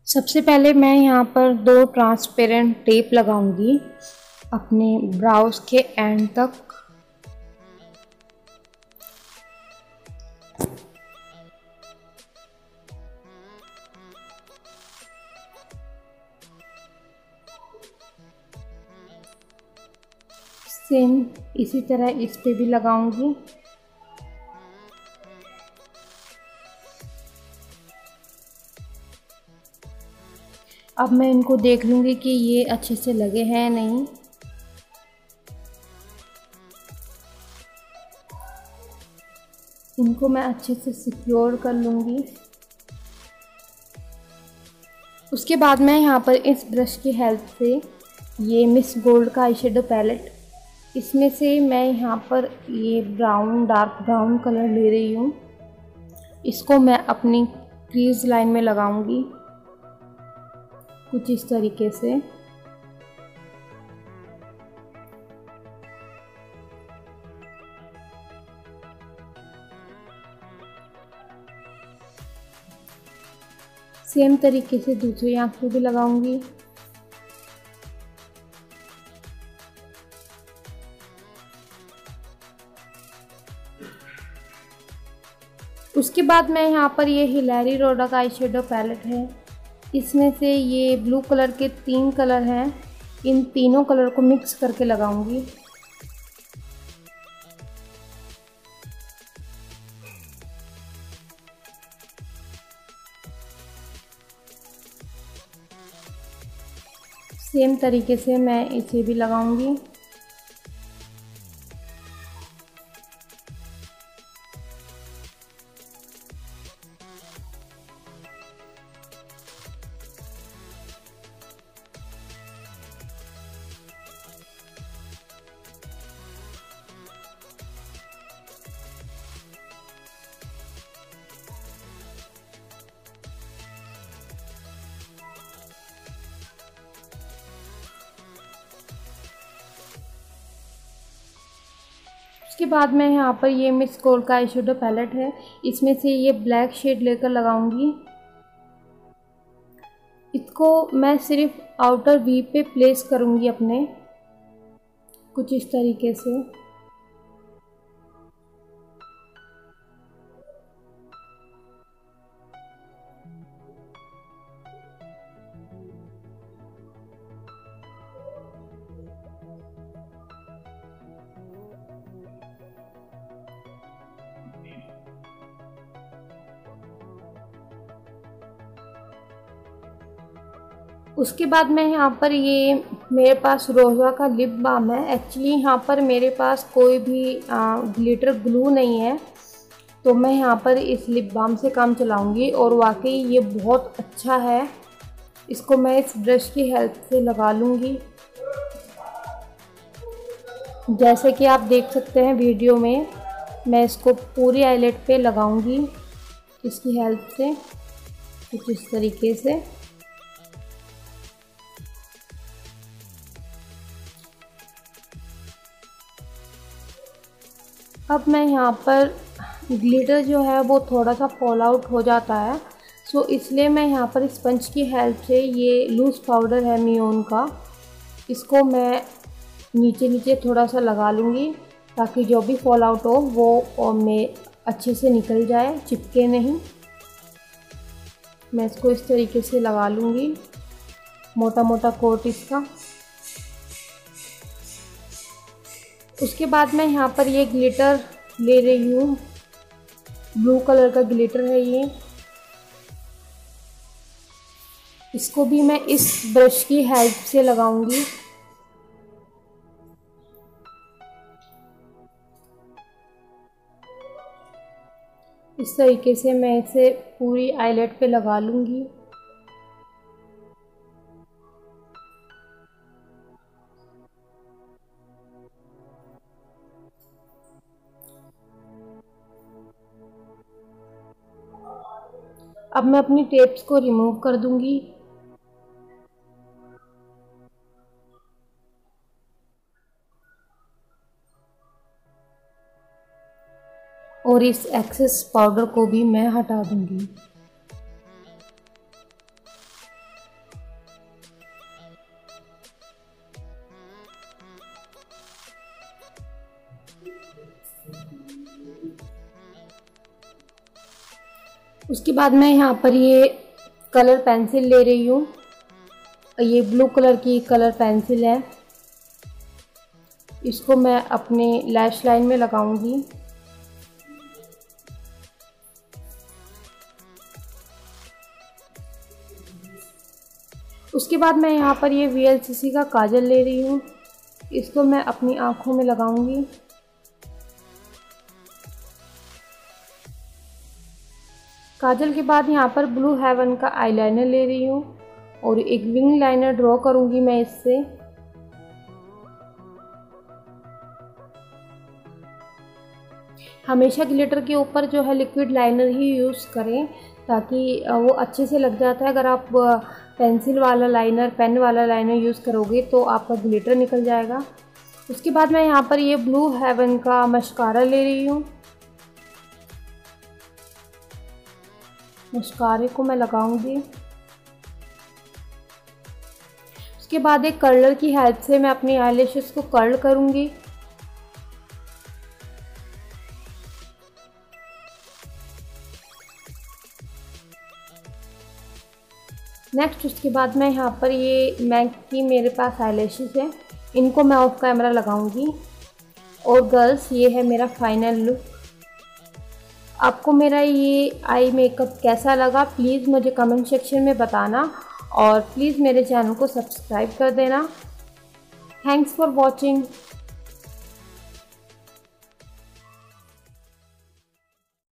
सबसे पहले मैं यहाँ पर दो ट्रांसपेरेंट टेप लगाऊंगी अपने ब्राउज के एंड तक। सेम इसी तरह इस पे भी लगाऊंगी। अब मैं इनको देख लूँगी कि ये अच्छे से लगे हैं नहीं। इनको मैं अच्छे से सिक्योर कर लूँगी। उसके बाद मैं यहाँ पर इस ब्रश की हेल्प से ये मिस गोल्ड का आई शेडो पैलेट, इसमें से मैं यहाँ पर ये ब्राउन, डार्क ब्राउन कलर ले रही हूँ। इसको मैं अपनी क्रीज लाइन में लगाऊंगी कुछ इस तरीके से। सेम तरीके से दूसरी आंख पे भी लगाऊंगी। उसके बाद मैं यहाँ पर ये हिलेरी रोडा का आई शेडो पैलेट है, इसमें से ये ब्लू कलर के 3 कलर हैं, इन तीनों कलर को मिक्स करके लगाऊंगी। सेम तरीके से मैं इसे भी लगाऊंगी। उसके बाद मैं यहाँ पर ये मिस गोल्ड का आई शेडो पैलेट है, इसमें से ये ब्लैक शेड लेकर लगाऊंगी। इसको मैं सिर्फ आउटर वी पे प्लेस करूंगी अपने, कुछ इस तरीके से। उसके बाद मैं यहाँ पर ये मेरे पास रोज़ा का लिप बाम है। एक्चुअली यहाँ पर मेरे पास कोई भी ग्लिटर ग्लू नहीं है, तो मैं यहाँ पर इस लिप बाम से काम चलाऊँगी और वाकई ये बहुत अच्छा है। इसको मैं इस ब्रश की हेल्प से लगा लूँगी। जैसे कि आप देख सकते हैं वीडियो में, मैं इसको पूरी आईलेट पे लगाऊँगी इसकी हेल्प से, कुछ इस तरीके से। अब मैं यहाँ पर ग्लिटर जो है वो थोड़ा सा फॉल आउट हो जाता है, सो इसलिए मैं यहाँ पर स्पंज की हेल्प से, ये लूज़ पाउडर है मियोन का, इसको मैं नीचे नीचे थोड़ा सा लगा लूँगी ताकि जो भी फॉल आउट हो वो में अच्छे से निकल जाए, चिपके नहीं। मैं इसको इस तरीके से लगा लूँगी, मोटा मोटा कोट इसका। उसके बाद मैं यहाँ पर ये ग्लिटर ले रही हूँ, ब्लू कलर का ग्लिटर है ये। इसको भी मैं इस ब्रश की हेल्प से लगाऊंगी। इस तरीके से मैं इसे पूरी आईलेट पे लगा लूँगी। अब मैं अपनी टेप्स को रिमूव कर दूंगी। और इस एक्सेस पाउडर को भी मैं हटा दूंगी। उसके बाद मैं यहाँ पर ये कलर पेंसिल ले रही हूँ। ये ब्लू कलर की कलर पेंसिल है, इसको मैं अपने लैश लाइन में लगाऊंगी। उसके बाद मैं यहाँ पर ये VLCC का काजल ले रही हूँ, इसको मैं अपनी आँखों में लगाऊंगी। काजल के बाद यहाँ पर ब्लू हेवन का आईलाइनर ले रही हूँ और एक विंग लाइनर ड्रॉ करूँगी मैं इससे। हमेशा ग्लिटर के ऊपर जो है लिक्विड लाइनर ही यूज़ करें, ताकि वो अच्छे से लग जाता है। अगर आप पेंसिल वाला लाइनर, पेन वाला लाइनर यूज़ करोगे तो आपका ग्लिटर निकल जाएगा। उसके बाद मैं यहाँ पर ये ब्लू हेवन का मस्कारा ले रही हूँ। मस्कारे को मैं लगाऊंगी। उसके बाद एक कर्लर की हेल्प से मैं अपनी आईलैशेस को कर्ल करूंगी। नेक्स्ट उसके बाद मैं यहाँ पर ये मैक की मेरे पास आईलैशेस है, इनको मैं ऑफ कैमरा लगाऊंगी। और गर्ल्स, ये है मेरा फाइनल लुक। आपको मेरा ये आई मेकअप कैसा लगा प्लीज़ मुझे कमेंट सेक्शन में बताना, और प्लीज़ मेरे चैनल को सब्सक्राइब कर देना। Thanks for watching.